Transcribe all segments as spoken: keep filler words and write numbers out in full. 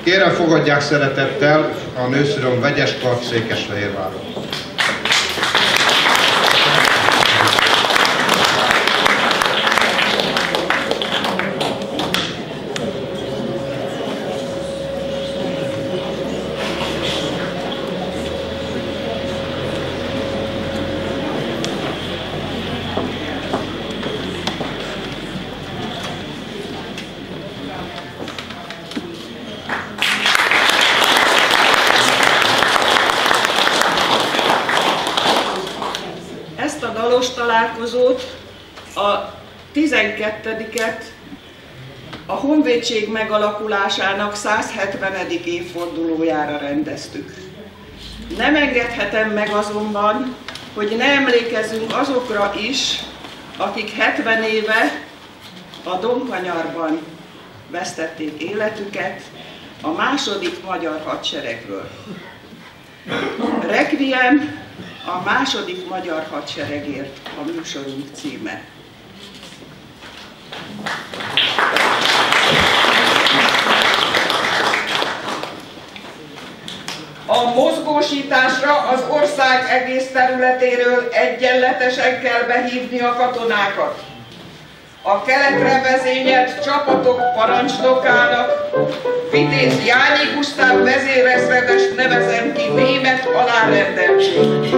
Kérem, fogadják szeretettel a Nőszülőn Vegyes Kart Székesfehérváron. Találkozót, a tizenkettediket a honvédség megalakulásának százhetvenedik évfordulójára rendeztük. Nem engedhetem meg azonban, hogy ne emlékezzünk azokra is, akik hetven éve a Domkanyarban vesztették életüket a második magyar hadseregről. Requiem a második magyar hadseregért a műsorunk címe. A mozgósításra az ország egész területéről egyenletesen kell behívni a katonákat. A keletre vezényelt csapatok parancsnokának Vitéz Jányi Gusztáv vezérezredest nevezem ki német alárendeltség.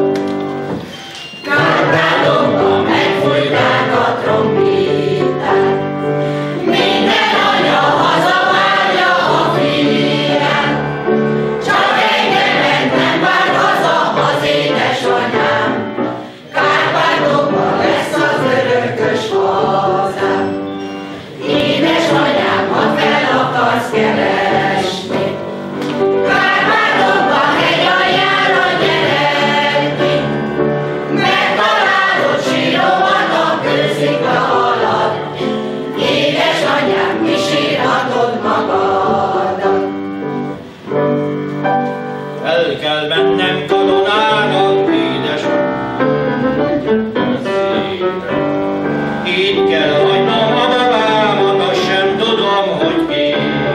Kárpátomban megfújták a trombitát, minden anya hazavárja a fiát, csak engemet nem vár haza az édesanyám, Kárpátokban lesz az örökös hazám. Édesanyám, ha fel akarsz keresni, Kárpátokban hegy aljára gyere ki, megtalálod síromat a kőszikla alatt, édesanyám, kisírhatod magadat. El kell mennem katonának, édesanyám, így kell hagynom a babámat, azt sem tudom, hogy ki.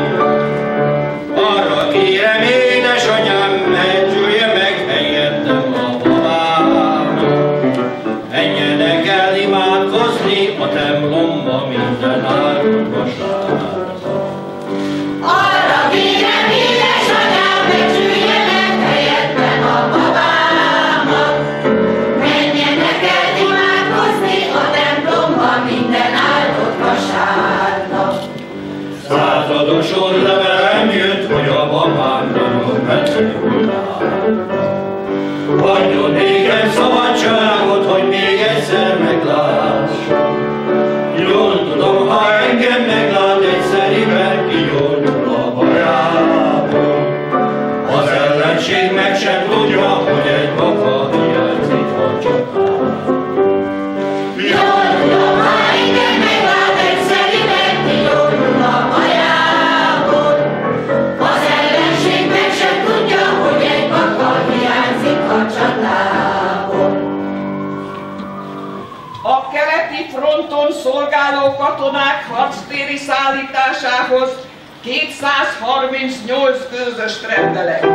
Arra kérem, édesanyám, mentsülje meg helyettem a babámat. Menjenek el imádkozni a templomba minden áldott vasárnap. Arra kérem, édesanyám, becsülje meg helyettem a babámat. Menjenek el imádkozni a templomba minden áldott vasárnap. Századoson levelem jött, hogy a babám nagyon beteg utálta. Adjon nékem szabadságot, hogy még egyszer meglássam. Jól tudom, ha engem meglát egyszeriben, kigyógyul a bajából. Az ellenség meg sem tudja, hogy egy baka hiányzik a csatából. Jól tudom, ha engem meglát egyszeriben, kigyógyul a bajából. Az ellenség meg sem tudja, hogy egy baka hiányzik a csatából. A keleti fronton szolgáló katonák harctéri szállításához kétszázharmincnyolc gőzöst rendelek.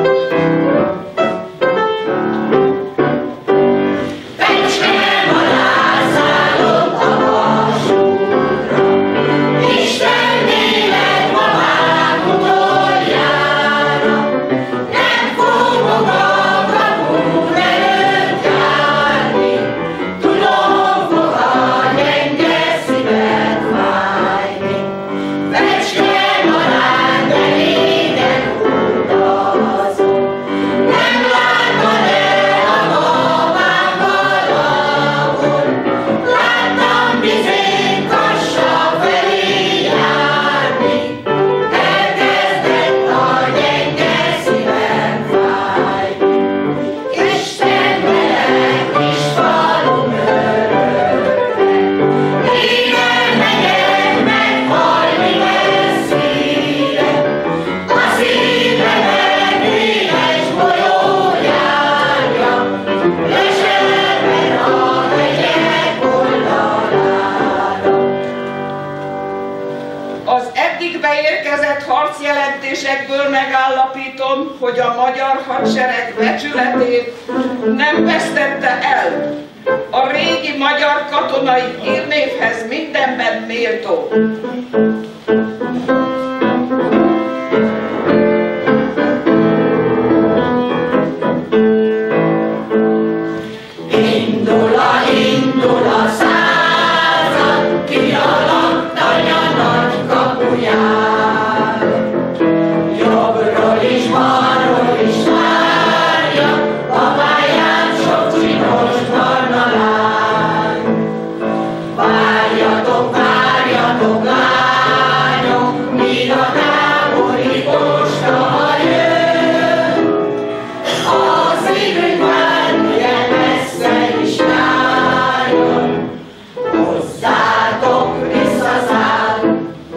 Pecskem alá szállok a vasútra, Isten nélet ma vár utoljára. Nem fogok a kapun előtt járni, tudom, fog a gyenge szíved fájni. Pecskem alá, de lényeg utazom. jelentésekből megállapítom, hogy a magyar hadsereg becsületét nem vesztette el. A régi magyar katonai hírnévhez mindenben méltó. Indul a, indul a század, kialatt anya nagy kapuján. Jobbról is, balról is várja, babáján sok csinos barna lány. Várjatok, várjatok, lányok, míg a tábori posta jön. A szívünk várja messze is járjon, hozzátok visszaszáll.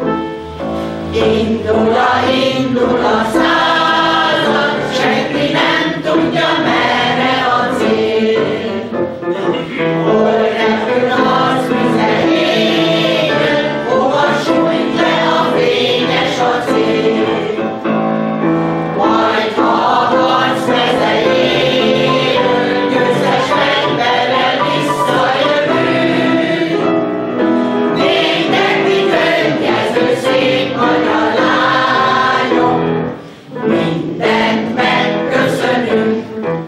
Indul a, indul a század, senki nem tudja, merre a cél. Hol repül az vize égen, hova sújt le a fényes acél. Majd ha a harc mezejéről győztes fegyverrel visszajövünk, néktek mi könnyező szép magyar lányok, mindent megköszönünk.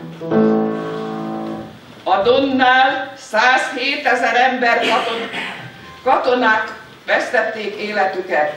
A Donnál százhétezer ember katon katonák vesztették életüket.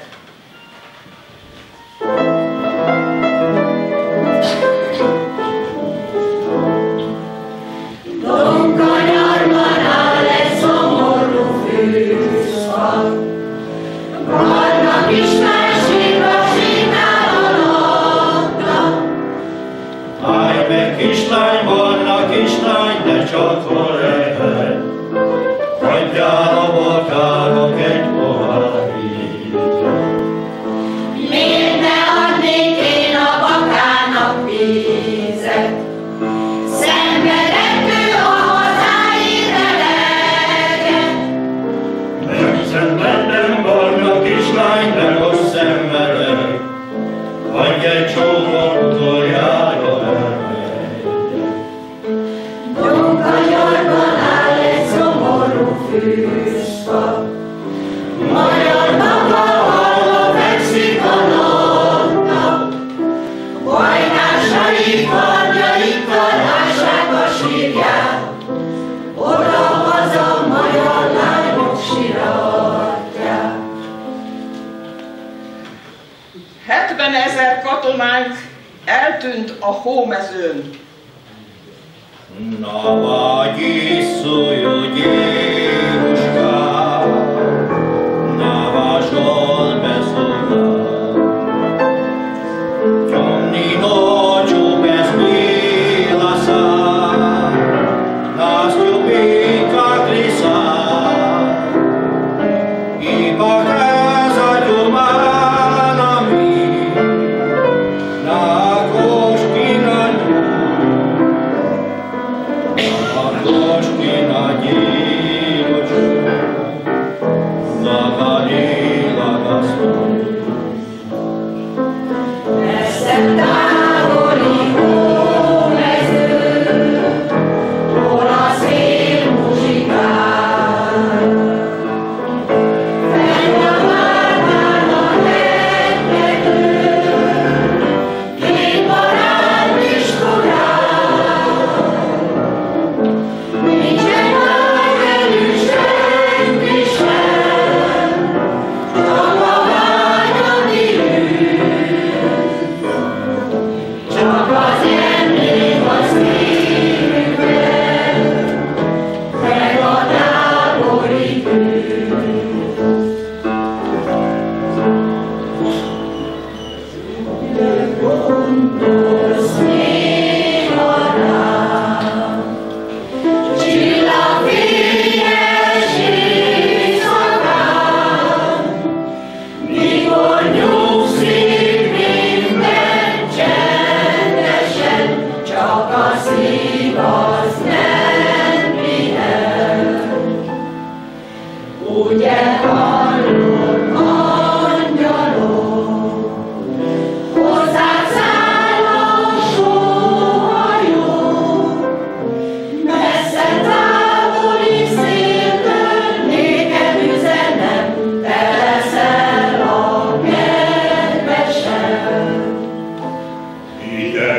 Donkanyarban áll egy szomorú fűszfal, barna kislány sírva sétál alatta. Állj meg, kislány, barna kislány, ne csak hol lehet, hagyjál a balkának egy pohár vízet. Miért ne adnék én a bakának vízet? Szenvedett ő a hazáért eleget. Nem szenvedem, barna kislány, de most szenvedek, hagyj egy csókot utoljára elmegy. Donkanyarban áll egy szomorú fűszfa, magyar maga hallva fekszik a napnak. Bajnásai karjaikkal ássák a sírját, oda-haza magyar lányok siratják. hetvenezer katonánk eltűnt a hómezőn. Na vagy iszolj, gyéruskám, na vázsol beszolgál. Ciągnij noczu bez biela sam, nas ljubika krisa, i pokazać umanami na gorzki na dół. Gorzki na dziwoczku, zagalila gaston. Messze távoli hómező, hol a szél muzsikál. Fenn a várnál a rettegő, két barát diskurál. Nincsen már velük senki sem, csak a vágyani űr.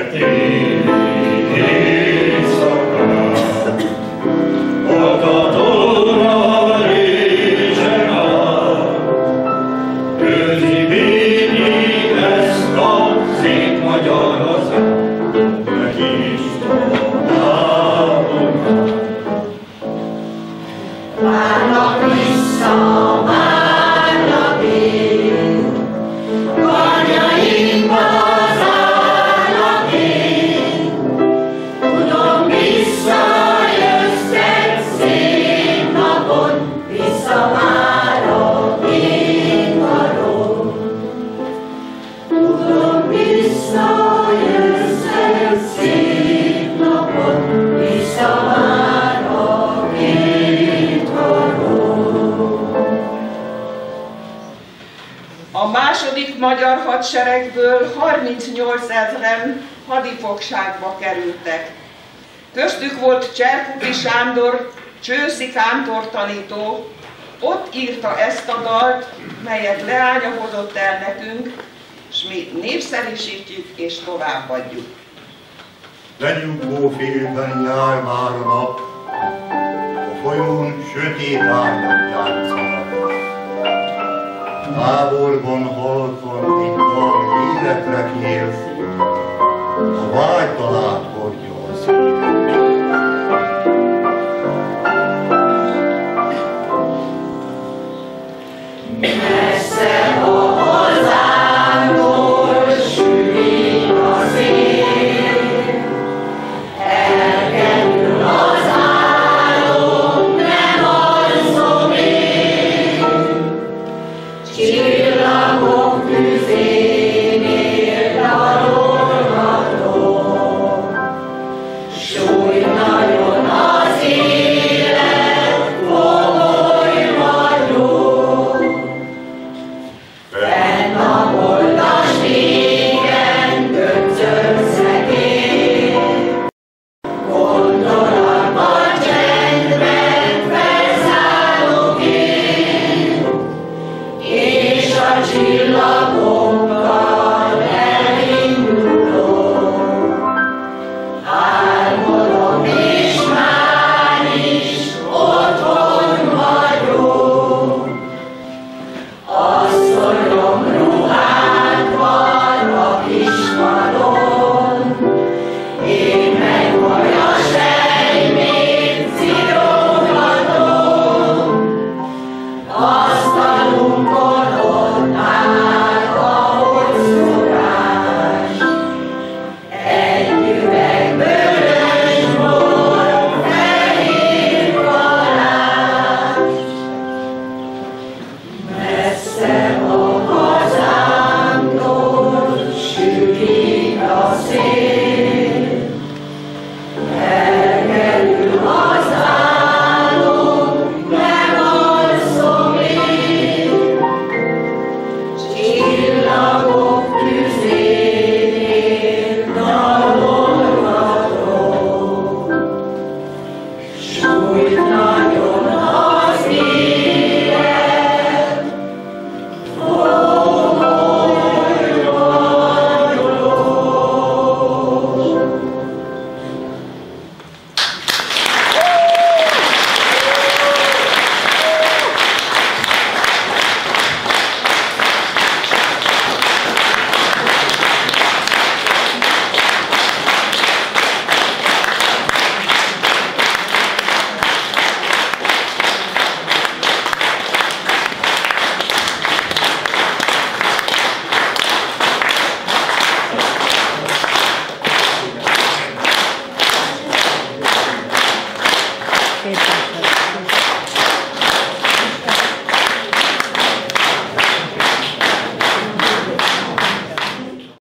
Várnak vissza, várnak én, karjaimba zárnak én. Tudom, visszajössz egy szép napon, visszavárok én való. Tudom, visszajössz egy szép napon, visszavárok én való. A második magyar hadseregből harmincnyolcezren hadifogságba kerültek. Köztük volt Cserkuti Sándor, csőszi kántortanító. Ott írta ezt a dalt, melyet leánya hozott el nekünk, s mi népszerűsítjük és továbbadjuk. Lenyugvó félben jár már a nap, a folyón sötét árnyak játszanak. Távolban halkan egy dal